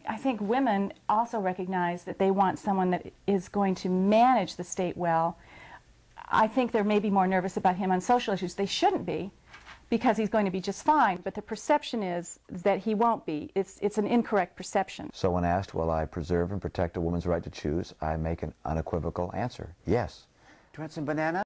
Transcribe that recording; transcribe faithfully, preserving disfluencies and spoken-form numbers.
I think women also recognize that they want someone that is going to manage the state well. I think they're maybe more nervous about him on social issues. They shouldn't be, because he's going to be just fine, but the perception is that he won't be. It's, it's an incorrect perception. So when asked, will I preserve and protect a woman's right to choose, I make an unequivocal answer, yes. Do you want some banana?